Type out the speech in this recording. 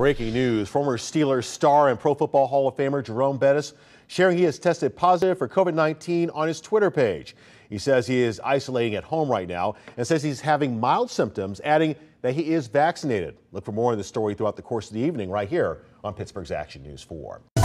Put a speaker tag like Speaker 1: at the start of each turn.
Speaker 1: Breaking news, former Steeler star and Pro Football Hall of Famer Jerome Bettis sharing he has tested positive for COVID-19 on his Twitter page. He says he is isolating at home right now and says he's having mild symptoms, adding that he is vaccinated. Look for more on this story throughout the course of the evening right here on Pittsburgh's Action News 4.